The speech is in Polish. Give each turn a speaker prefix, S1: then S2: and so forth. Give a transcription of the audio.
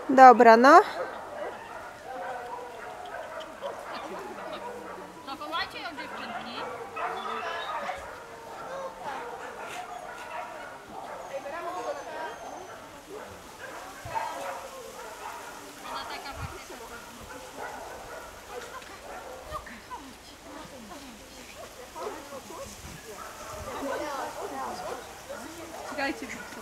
S1: Dobra, no.
S2: Zawołajcie ją, dziewczynki. Ona taka faktycznie.
S3: Czekajcie.